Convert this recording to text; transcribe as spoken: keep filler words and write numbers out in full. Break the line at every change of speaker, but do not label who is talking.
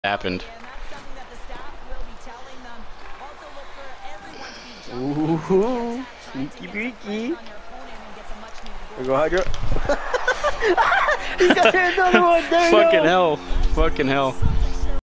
happened.
Ooh, sneaky beaky. There go Hydra. He's got another one. There
Fucking hell. Fucking hell.